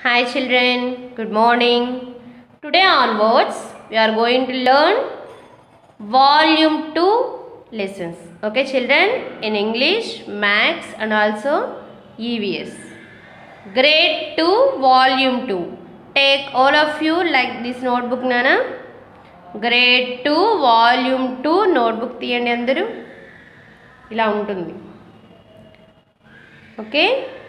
Hi children, good morning. Today onwards we are going to learn volume 2 lessons. Okay children, in English, Maths and also EVS. Grade 2 volume 2. Take all of you like this notebook nana. Grade 2 volume 2 notebook తీయండి అందరూ. ఇలా ఉంటుంది. Okay?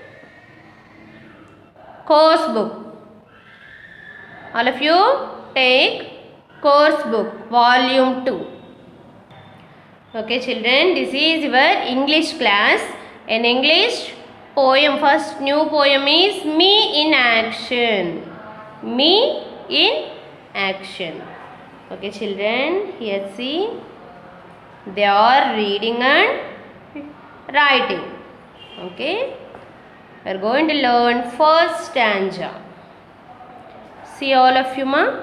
Course book. All of you take course book volume 2. Okay children, this is your English class. In English, poem, first new poem is Me in Action. Me in Action. Okay children, here see, they are reading and writing. Okay, we are going to learn first stanza. See all of you ma?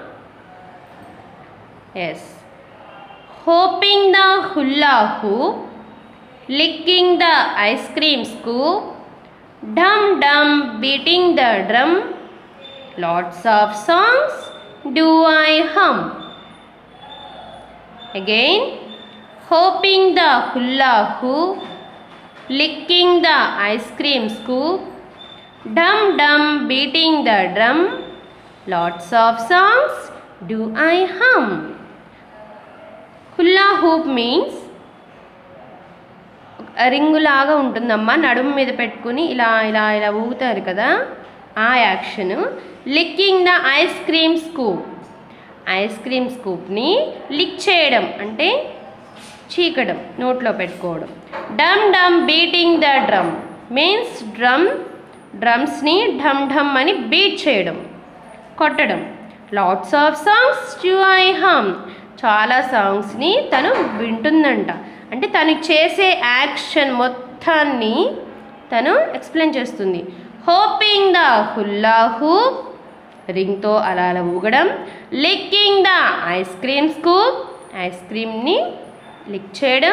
Yes. Hopping the hula hoop, licking the ice cream scoop, dum dum beating the drum, lots of songs do I hum. Again, hopping the hula hoop, licking the ice cream scoop, dum dum beating the drum, lots of songs do I hum. Hula hoop means ring లాగా ఉంటుందమ్మా, నడుము మీద పెట్టుకుని ఇలా ఇలా ఇలా ఊగుతారు కదా, ఆ action. Licking the ice cream scoop, ice cream స్కూప్ని లిక్ చేయడం అంటే చీకడం, నోట్లో పెట్టుకోవడం. Dum dum beating the drum means డ్రమ్స్ని ఢమ్ ఢమ్ అని బీట్ చేయడం, కొట్టడం. Lots of songs do I hum, చాలా సాంగ్స్ని తను వింటుందంట. అంటే తను చేసే యాక్షన్ మొత్తాన్ని తను ఎక్స్ప్లెయిన్ చేస్తుంది. హోపింగ్ ద హుల్లా హూప్, రింగ్తో అలా అలా ఊగడం. Licking the ice cream scoop, ice క్రీమ్ని లిక్ చేయడం.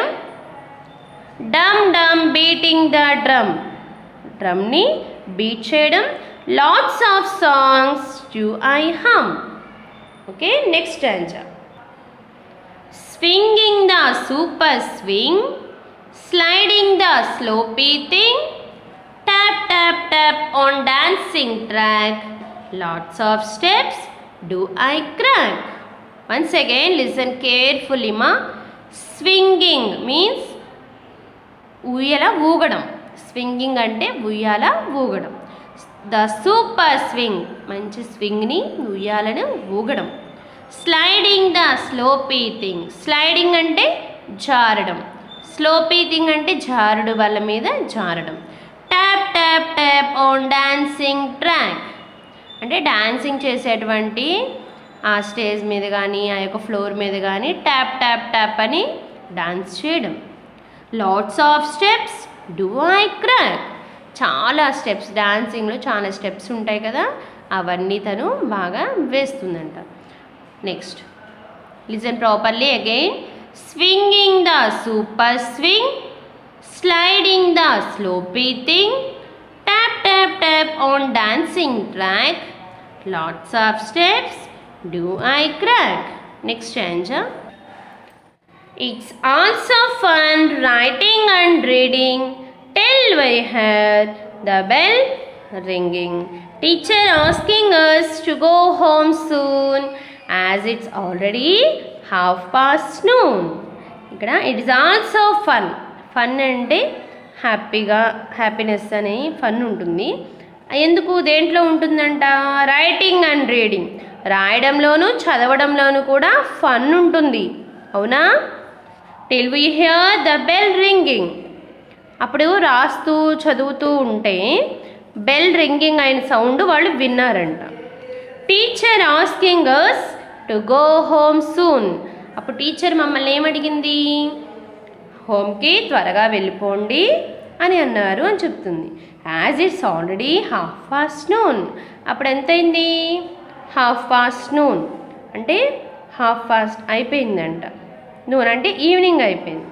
Dum dum beating the drum, డ్రమ్ని బీట్ చేయడం. Lots of songs do I hum. Okay, next stanza. Swinging the super swing, sliding the sloppy thing, tap tap tap on dancing track, lots of steps do I crack. Once again listen carefully మా. Swinging means ఉయ్యాల ఊగడం, swinging అంటే ఉయ్యాల ఊగడం. The super swing, మంచి స్వింగ్ని ఉయ్యాలను ఊగడం. Sliding the sloppy thing, sliding అంటే జారడం, స్లోపీ థింగ్ అంటే జారుడు వాళ్ళ మీద జారడం. Tap tap tap on dancing track అంటే డాన్సింగ్ చేసేటువంటి ఆ స్టేజ్ మీద కానీ ఆ యొక్క ఫ్లోర్ మీద కానీ ట్యాప్ ట్యాప్ ట్యాప్ అని డాన్స్ చేయడం. Lots of steps do I crack, చాలా స్టెప్స్, డాన్సింగ్లో చాలా స్టెప్స్ ఉంటాయి కదా, అవన్నీ తను బాగా వేస్తుందంట. Next listen properly again. Swinging the super swing, sliding the sloppy thing, tap tap tap on dancing track, lots of steps do I crack. Next stanza. It's also fun writing and reading till we hear the bell ringing. Teacher asking us to go home soon as it's already noon. ఇక్కడ it is also fun. Fun అంటే హ్యాపీగా, happiness అనే fun ఉంటుంది. ఎందుకు, దేంట్లో ఉంటుందంట? Writing and reading, రాయడంలోనూ చదవడంలోనూ కూడా ఫన్ ఉంటుంది. అవునా? Till we hear the bell ringing, అప్పుడు రాస్తూ చదువుతూ ఉంటే బెల్ రింగింగ్ అయిన సౌండ్ వాళ్ళు విన్నారంట. Teacher asking us to go home soon, అప్పుడు టీచర్ మమ్మల్ని ఏమడిగింది? హోమ్కి త్వరగా వెళ్ళిపోండి అని అన్నారు అని చెప్తుంది. యాజ్ ఇట్స్ ఆల్రెడీ noon, అప్పుడు ఎంతైంది? noon అంటే అయిపోయిందంట. నూన్ అంటే ఈవినింగ్ అయిపోయింది.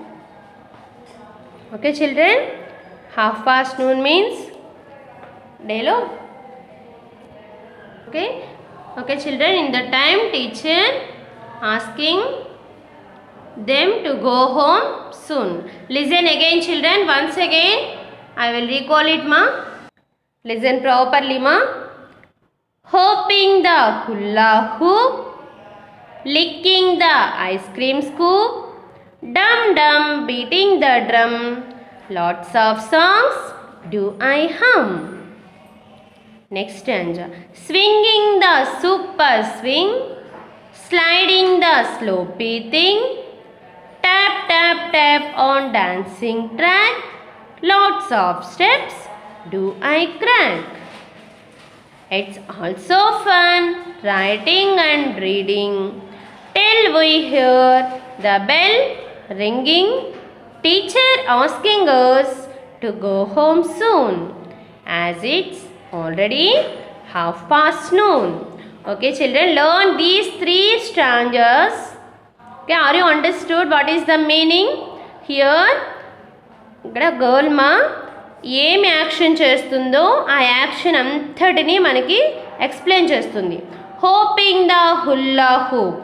ఓకే చిల్డ్రన్, noon మీన్స్ డేలో Okay children, in the time teacher asking them to go home soon. Listen again children, once again I will recall it ma. Listen properly ma. Hopping the hula hoop, licking the ice cream scoop, dum dum beating the drum, lots of songs do I hum. Next stanza. Swinging the super swing, sliding the slopey thing, tap tap tap on dancing track, lots of steps do I crack. It's also fun writing and reading till we hear the bell ringing, teacher asking us to go home soon as it's already noon. Okay children, learn these 3 stanzas. Okay, are you understood what is the meaning? Here ikkada girl ma ఏం action చేస్తుందో ఆ action అంతటిని మనకి explain చేస్తుంది. Hopping the hula hoop,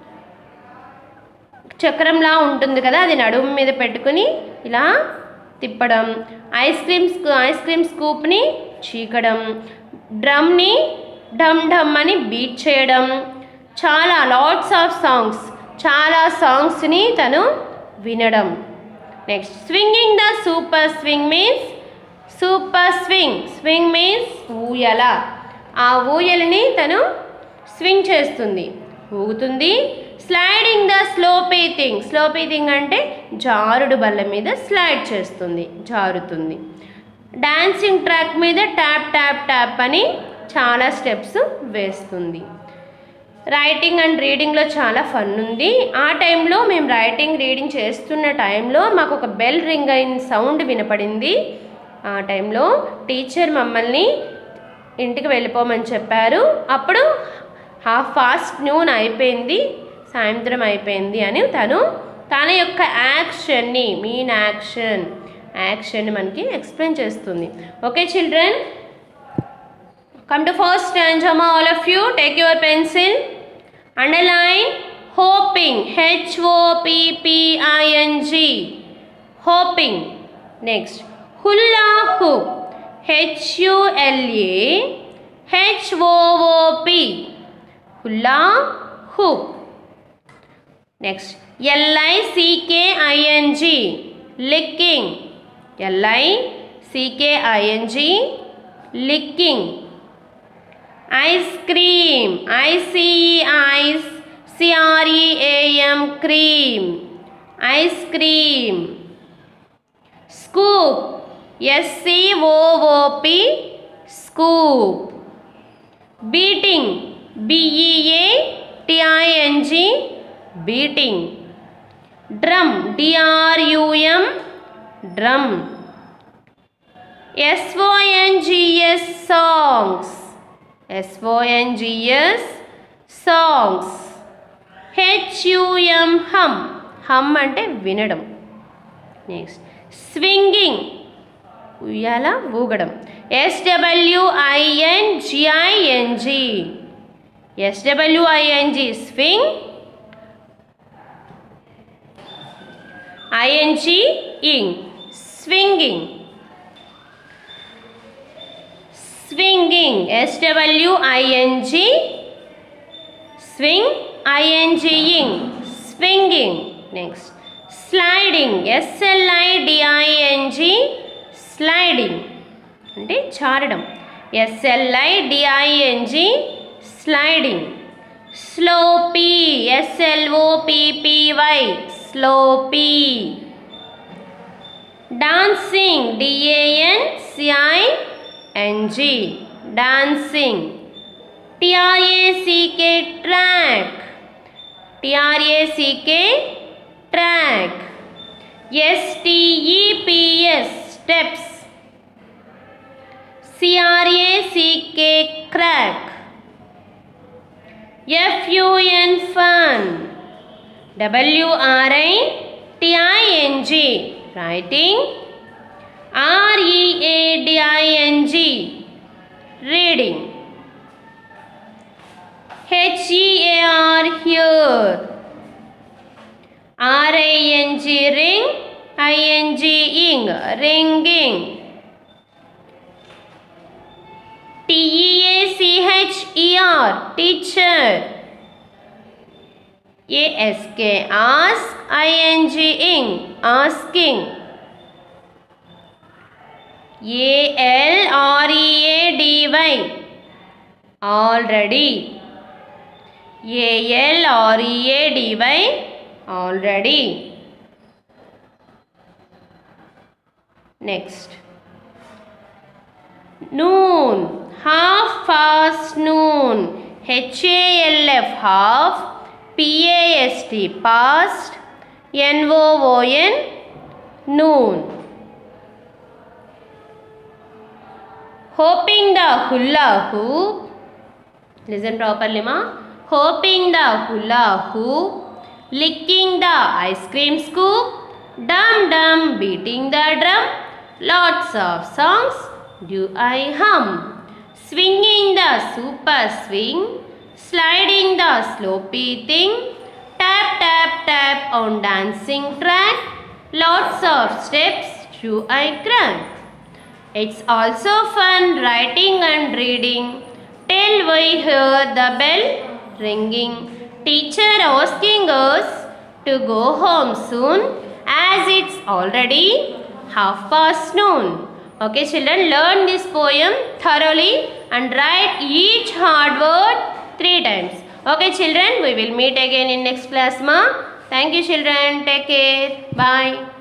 చక్రంలా ఉంటుంది కదా, అది నడుము మీద పెట్టుకుని ఇలా తిప్పడం, ఐస్ క్రీమ్ స్కూప్ని చీకడం, డ్రమ్ని ఢమ్ ఢమ్ అని బీట్ చేయడం, చాలా లాట్స్ ఆఫ్ సాంగ్స్, చాలా సాంగ్స్ని తను వినడం. Next swinging the super swing means, super swing means ఊయల, ఆ ఊయలని తను స్వింగ్ చేస్తుంది, ఊగుతుంది. స్లైడింగ్ ద స్లోపీ థింగ్ అంటే జారుడు బల్ల మీద స్లైడ్ చేస్తుంది, జారుతుంది. డాన్సింగ్ ట్రాక్ మీద ట్యాప్ ట్యాప్ ట్యాప్ అని చాలా స్టెప్స్ వేస్తుంది. రైటింగ్ అండ్ రీడింగ్లో చాలా ఫన్ ఉంది. ఆ టైంలో మేము రీడింగ్ చేస్తున్న టైంలో మాకు ఒక బెల్ రింగ్ అయిన సౌండ్ వినపడింది. ఆ టైంలో టీచర్ మమ్మల్ని ఇంటికి వెళ్ళిపోమని చెప్పారు. అప్పుడు noon అయిపోయింది, సాయంత్రం అయిపోయింది అని తన యొక్క యాక్షన్ని, మీన్ యాక్షన్ని మనకి ఎక్స్ప్లెయిన్ చేస్తుంది. Okay children, come to first stanza ma, all of you take your pencil, underline hopping, HOPPING, hopping. Next hula hoop, HULAHOOP, hula hoop. Next LICKING, licking, LICKING, licking. Ice cream, ICEICE CREAM, cream, ice cream. Scoop, SCOOP, scoop. Beating, BEATING, beating. Drum, DRUM, drum. SONGS, songs, songs. HUM, hum అంటే వినడం. Next swinging, ఉయ్యాల ఊగడం. SWING, swing. ING, swinging. Swinging, SWING, swing, INGing, swinging. Next, sliding, SLIDING, sliding అంటే చారడం. SLIDING, sliding. Sloppy, SLOPPY, sloppy. Dancing, DANCING, dancing. TRACK, track, TRACK, track. STEPS, steps. CRACK, crack. FUN, fun. WRITING, writing. READING, reading. H-E-A-R, here. R-I-N-G, ring. I-N-G, ing, ringing. T-E-A-C-H-E-R, teacher. A-S-K, ask. I-N-G, ing, asking. A-L-R-E-A-D-Y, already. A-L-R-E-A-D-Y, already. Next. Noon, half past noon. H-A-L-F, half. P-A-S-T, past. N-O-O-N, noon. Hopping the hula hoop. Listen properly, ma. Hopping the hula hoop. Licking the ice cream scoop. Dum dum, beating the drum. Lots of songs do I hum. Swinging the super swing. Sliding the slopey thing. Tap tap tap on dancing track. Lots of steps do I crank. It's also fun writing and reading till we hear the bell ringing. Teacher asking us to go home soon as it's already half past noon. Okay children, learn this poem thoroughly and write each hard word 3 times. Okay children, we will meet again in next class, ma. Thank you children. Take care. Bye.